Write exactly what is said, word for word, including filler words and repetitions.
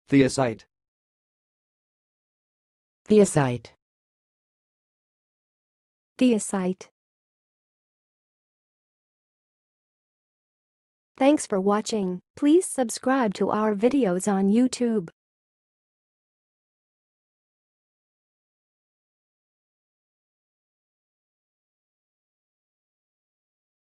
θaɪ.ə.saɪt. θi.ə.saɪt. θaɪ.ə.saɪt. Thanks for watching. Please subscribe to our videos on YouTube.